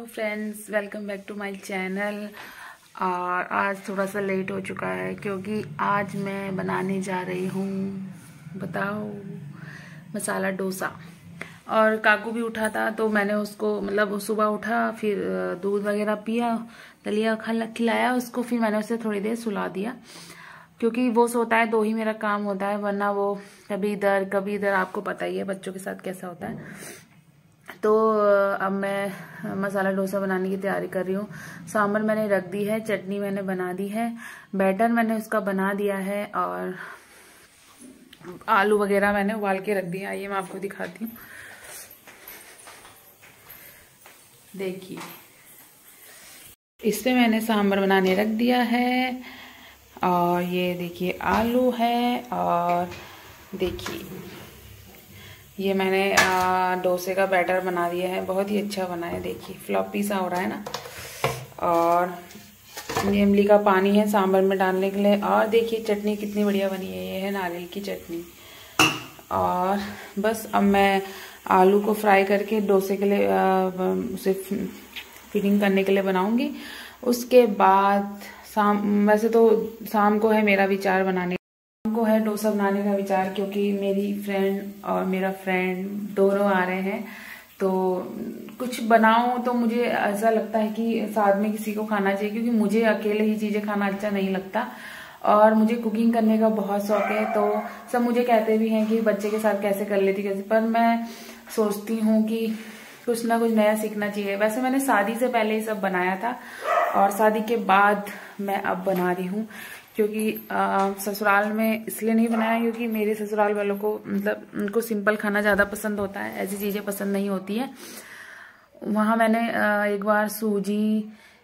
Friends, welcome back to my channel. और आज थोड़ा सा लेट हो चुका है क्योंकि आज मैं बनाने जा रही हूँ, बताओ, मसाला डोसा। और काकू भी उठा था तो मैंने उसको मतलब सुबह उठा, फिर दूध वगैरह पिया, दलिया खिलाया उसको, फिर मैंने उसे थोड़ी देर सुला दिया क्योंकि वो सोता है तो ही मेरा काम होता है, वरना वो कभी इधर, आपको पता ही है बच्चों के साथ कैसा होता है। तो अब मैं मसाला डोसा बनाने की तैयारी कर रही हूँ। सांभर मैंने रख दी है, चटनी मैंने बना दी है, बैटर मैंने उसका बना दिया है और आलू वगैरह मैंने उबाल के रख दिया। आइए मैं आपको दिखाती हूँ, देखिए इसमें मैंने सांभर बनाने रख दिया है। और ये देखिए आलू है, और देखिए ये मैंने डोसे का बैटर बना दिया है, बहुत ही अच्छा बना है, देखिए फ्लॉपी सा हो रहा है ना। और ये इमली का पानी है सांभर में डालने के लिए। और देखिए चटनी कितनी बढ़िया बनी है, ये है नारियल की चटनी। और बस अब मैं आलू को फ्राई करके डोसे के लिए उसे फिलिंग करने के लिए बनाऊंगी। उसके बाद वैसे तो शाम को है मेरा विचार को है डोसा बनाने का विचार, क्योंकि मेरी फ्रेंड और मेरा फ्रेंड दोनों आ रहे हैं। तो कुछ बनाऊं तो मुझे ऐसा लगता है कि साथ में किसी को खाना चाहिए, क्योंकि मुझे अकेले ही चीजें खाना अच्छा नहीं लगता और मुझे कुकिंग करने का बहुत शौक है। तो सब मुझे कहते भी हैं कि बच्चे के साथ कैसे कर लेती कैसे, पर मैं सोचती हूँ कि कुछ ना कुछ नया सीखना चाहिए। वैसे मैंने शादी से पहले ही सब बनाया था और शादी के बाद मैं अब बना रही हूँ, क्योंकि ससुराल में इसलिए नहीं बनाया क्योंकि मेरे ससुराल वालों को मतलब उनको सिंपल खाना ज़्यादा पसंद होता है, ऐसी चीज़ें पसंद नहीं होती है। वहाँ मैंने एक बार सूजी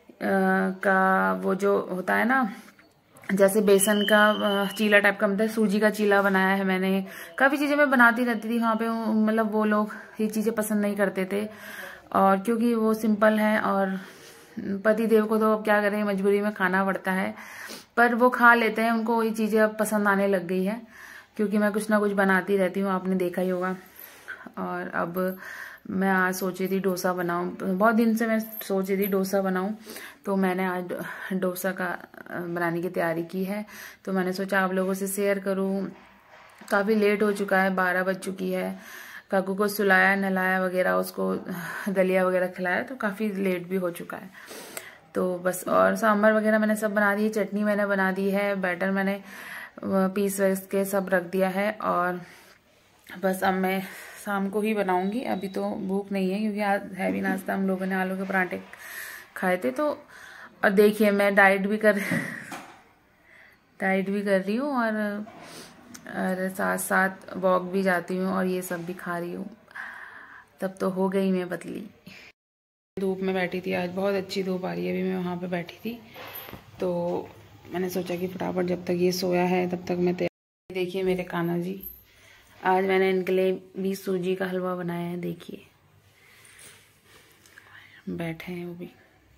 का वो जो होता है ना, जैसे बेसन का चीला टाइप का, मतलब सूजी का चीला बनाया है मैंने। काफ़ी चीज़ें मैं बनाती रहती थी वहाँ पे, मतलब वो लोग ये चीज़ें पसंद नहीं करते थे, और क्योंकि वो सिंपल है और पति देव को तो अब क्या करें, मजबूरी में खाना पड़ता है, पर वो खा लेते हैं, उनको ये चीज़ें अब पसंद आने लग गई है क्योंकि मैं कुछ ना कुछ बनाती रहती हूँ, आपने देखा ही होगा। और अब मैं आज सोची थी डोसा बनाऊं, बहुत दिन से मैं सोची थी डोसा बनाऊं, तो मैंने आज डोसा का बनाने की तैयारी की है। तो मैंने सोचा आप लोगों से शेयर करूं। काफ़ी लेट हो चुका है, 12 बज चुकी है। काकू को सुलाया नहलाया वगैरह, उसको दलिया वगैरह खिलाया, तो काफ़ी लेट भी हो चुका है। तो बस, और सांभर वगैरह मैंने सब बना दी है, चटनी मैंने बना दी है, बैटर मैंने पीस वैस के सब रख दिया है। और बस अब मैं शाम को ही बनाऊंगी, अभी तो भूख नहीं है क्योंकि आज हैवी नाश्ता हम लोगों ने आलू के पराठे खाए थे। तो और देखिए मैं डाइट भी कर रही हूँ और साथ साथ वॉक भी जाती हूँ और ये सब भी खा रही हूँ, तब तो हो गई मैं पतली। धूप में बैठी थी, आज बहुत अच्छी धूप आ रही है। अभी मैं वहाँ पे बैठी थी तो मैंने सोचा कि फटाफट जब तक ये सोया है तब तक मैं तैयार। देखिए मेरे कान्हा जी, आज मैंने इनके लिए भी सूजी का हलवा बनाया है, देखिए बैठे हैं वो भी।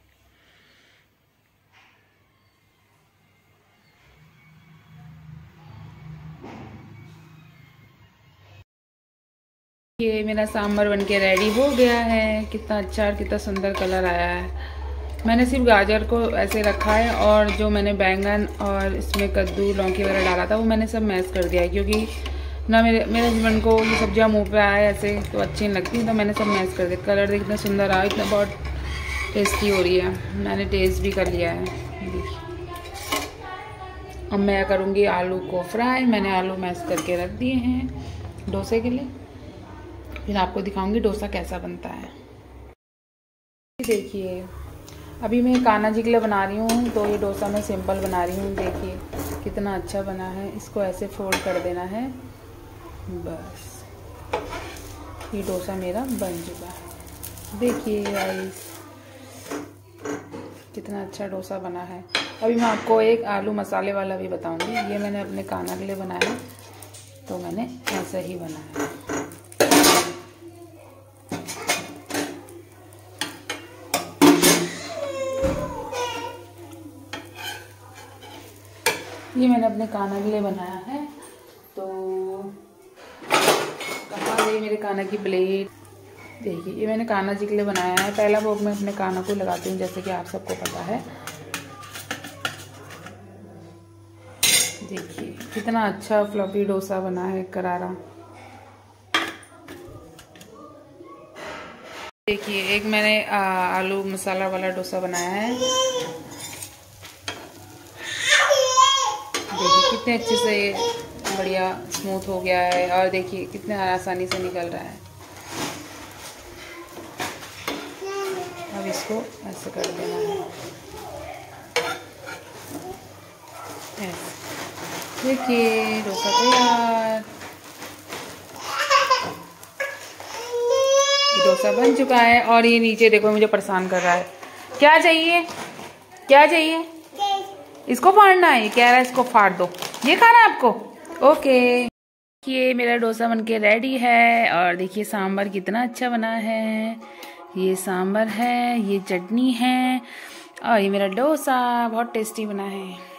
ये मेरा सांभर बनके रेडी हो गया है, कितना अच्छा और कितना सुंदर कलर आया है। मैंने सिर्फ गाजर को ऐसे रखा है और जो मैंने बैंगन और इसमें कद्दू लौकी वगैरह डाला था वो मैंने सब मैश कर दिया है, क्योंकि ना मेरे हस्बैंड को ये सब्जियां मुंह पे आए ऐसे तो अच्छी नहीं लगती, तो मैंने सब मैश कर दिया। कलर कितना सुंदर आया, इतना बहुत टेस्टी हो रही है, मैंने टेस्ट भी कर लिया है। देखिए अब मैं करूँगी आलू को फ्राई। मैंने आलू मैश करके रख दिए हैं डोसे के लिए, फिर आपको दिखाऊंगी डोसा कैसा बनता है। देखिए अभी मैं कान्हा जी के लिए बना रही हूँ, तो ये डोसा मैं सिंपल बना रही हूँ। देखिए कितना अच्छा बना है, इसको ऐसे फोल्ड कर देना है, बस ये डोसा मेरा बन चुका है। देखिए गाइस कितना अच्छा डोसा बना है। अभी मैं आपको एक आलू मसाले वाला भी बताऊंगी। ये मैंने अपने कान्हा के लिए बनाया है, तो मैंने ऐसे ही बनाया है। ये मैंने अपने कान्हा के लिए बनाया है। तो कहाँ गई मेरे कान्हा की प्लेट। देखिए ये मैंने कान्हा जी के लिए बनाया है। पहला भोग मैं अपने कान्हा को लगाती हूँ, जैसे कि आप सबको पता है। देखिए कितना अच्छा फ्लफी डोसा बना है, करारा। देखिए एक मैंने आलू मसाला वाला डोसा बनाया है। देखिए कितने अच्छे से बढ़िया स्मूथ हो गया है, और देखिए कितने आसानी से निकल रहा है। अब इसको ऐसे कर देना है, ऐसे। देखिए डोसा तैयार। डोसा बन चुका है, और ये नीचे देखो मुझे परेशान कर रहा है। क्या चाहिए, क्या चाहिए? इसको फाड़ना है, ये कह रहा है इसको फाड़ दो। ये खाना है आपको? ओके। ये मेरा डोसा बनके रेडी है, और देखिए सांभर कितना अच्छा बना है। ये सांभर है, ये चटनी है, और ये मेरा डोसा बहुत टेस्टी बना है।